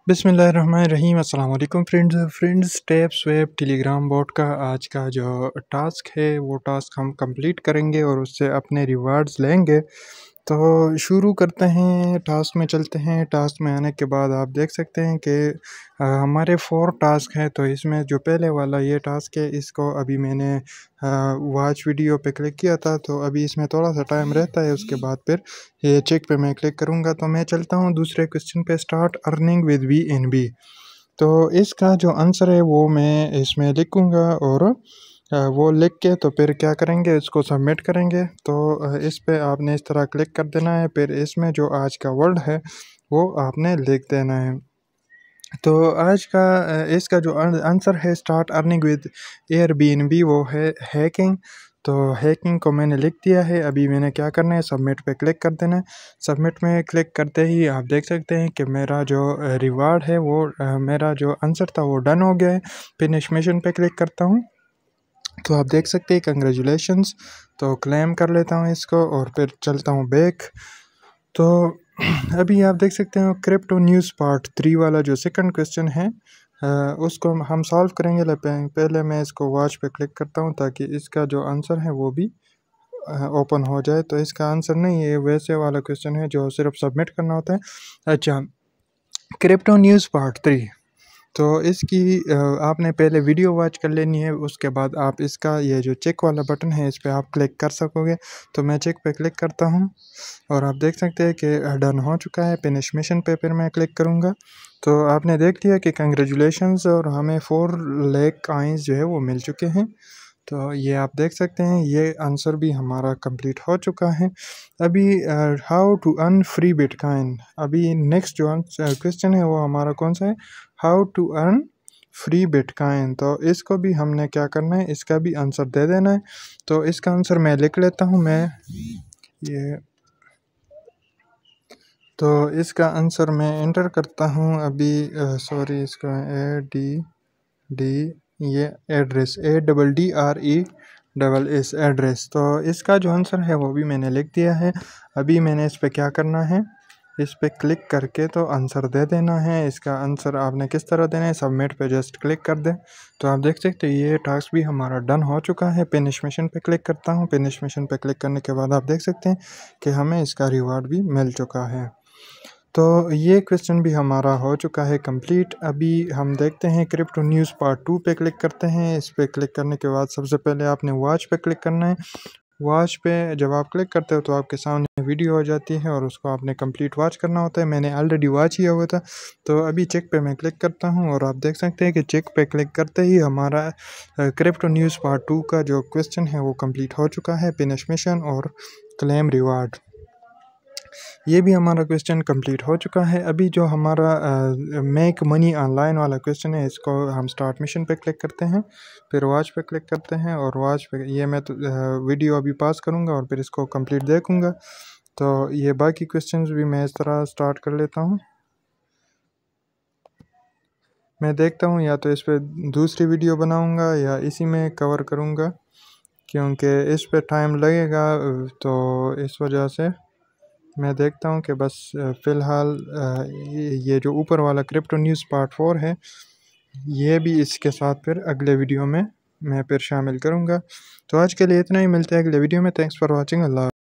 बिस्मिल्लाहिर्रहमानिर्रहीम। अस्सलाम वालेकुम फ्रेंड्स टैप्सवैप टेलीग्राम बॉट का आज का जो टास्क है वो टास्क हम कंप्लीट करेंगे और उससे अपने रिवार्ड्स लेंगे। तो शुरू करते हैं, टास्क में चलते हैं। टास्क में आने के बाद आप देख सकते हैं कि हमारे 4 टास्क हैं। तो इसमें जो पहले वाला ये टास्क है, इसको अभी मैंने वॉच वीडियो पे क्लिक किया था, तो अभी इसमें थोड़ा सा टाइम रहता है। उसके बाद फिर ये चेक पे मैं क्लिक करूँगा। तो मैं चलता हूँ दूसरे क्वेश्चन पे, स्टार्ट अर्निंग विद BNB। तो इसका जो आंसर है वो मैं इसमें लिखूँगा और वो लिख के तो फिर क्या करेंगे, इसको सबमिट करेंगे। तो इस पे आपने इस तरह क्लिक कर देना है। फिर इसमें जो आज का वर्ड है वो आपने लिख देना है। तो आज का इसका जो आंसर है स्टार्ट अर्निंग विद एयरबीएनबी, वो है हैकिंग। तो हैकिंग को मैंने लिख दिया है। अभी मैंने क्या करना है, सबमिट पे क्लिक कर देना है। सबमिट में क्लिक करते ही आप देख सकते हैं कि मेरा जो रिवार्ड है वो मेरा जो आंसर था वो डन हो गया है। फिनिश मिशन पे क्लिक करता हूँ तो आप देख सकते हैं कंग्रेचुलेशंस। तो क्लेम कर लेता हूँ इसको और फिर चलता हूँ बैक। तो अभी आप देख सकते हो क्रिप्टो न्यूज़ पार्ट 3 वाला जो सेकंड क्वेश्चन है उसको हम सॉल्व करेंगे। पहले मैं इसको वॉच पे क्लिक करता हूँ ताकि इसका जो आंसर है वो भी ओपन हो जाए। तो इसका आंसर नहीं है, वैसे वाला क्वेश्चन है जो सिर्फ सबमिट करना होता है। अच्छा, क्रिप्टो न्यूज़ पार्ट 3। तो इसकी आपने पहले वीडियो वॉच कर लेनी है, उसके बाद आप इसका ये जो चेक वाला बटन है इस पर आप क्लिक कर सकोगे। तो मैं चेक पे क्लिक करता हूँ और आप देख सकते हैं कि डन हो चुका है। फिनिश मिशन पे फिर मैं क्लिक करूँगा तो आपने देख लिया कि कंग्रेचुलेशंस और हमें 4 लाख कॉइन्स जो है वो मिल चुके हैं। तो ये आप देख सकते हैं, ये आंसर भी हमारा कंप्लीट हो चुका है। अभी how to earn free bitcoin, अभी नेक्स्ट जो क्वेश्चन है वो हमारा कौन सा है, how to earn free bitcoin. तो इसको भी हमने क्या करना है, इसका भी आंसर दे देना है। तो इसका आंसर मैं लिख लेता हूँ मैं ये। तो इसका आंसर मैं एंटर करता हूँ अभी, सॉरी, इसका ADD, ये एड्रेस ADDRESS एड्रेस। तो इसका जो आंसर है वो भी मैंने लिख दिया है। अभी मैंने इस पर क्या करना है, इस पर क्लिक करके तो आंसर दे देना है। इसका आंसर आपने किस तरह देना है, सबमिट पे जस्ट क्लिक कर दें। तो आप देख सकते हैं ये टास्क भी हमारा डन हो चुका है। फिनिश मिशन पे क्लिक करता हूँ। फिनिश मिशन पे क्लिक करने के बाद आप देख सकते हैं कि हमें इसका रिवार्ड भी मिल चुका है। तो ये क्वेश्चन भी हमारा हो चुका है कंप्लीट। अभी हम देखते हैं क्रिप्टो न्यूज़ पार्ट 2 पे क्लिक करते हैं। इस पे क्लिक करने के बाद सबसे पहले आपने वॉच पे क्लिक करना है। वॉच पे जब आप क्लिक करते हो तो आपके सामने वीडियो हो जाती है और उसको आपने कंप्लीट वॉच करना होता है। मैंने ऑलरेडी वॉच किया हुआ था। तो अभी चेक पे मैं क्लिक करता हूँ और आप देख सकते हैं कि चेक पे क्लिक करते ही हमारा क्रिप्टो न्यूज़ पार्ट 2 का जो क्वेश्चन है वो कंप्लीट हो चुका है। फिनिश मिशन और क्लेम रिवार्ड, ये भी हमारा क्वेश्चन कंप्लीट हो चुका है। अभी जो हमारा मेक मनी ऑनलाइन वाला क्वेश्चन है, इसको हम स्टार्ट मिशन पे क्लिक करते हैं, फिर वॉच पे क्लिक करते हैं और वॉच पे ये मैं तो वीडियो अभी पास करूँगा और फिर इसको कंप्लीट देखूँगा। तो ये बाकी क्वेश्चंस भी मैं इस तरह स्टार्ट कर लेता हूँ। मैं देखता हूँ या तो इस पर दूसरी वीडियो बनाऊँगा या इसी में कवर करूँगा, क्योंकि इस पर टाइम लगेगा। तो इस वजह से मैं देखता हूँ कि बस फ़िलहाल ये जो ऊपर वाला क्रिप्टो न्यूज़ पार्ट 4 है, ये भी इसके साथ फिर अगले वीडियो में मैं फिर शामिल करूँगा। तो आज के लिए इतना ही, मिलते हैं अगले वीडियो में। Thanks for watching. अल्लाह।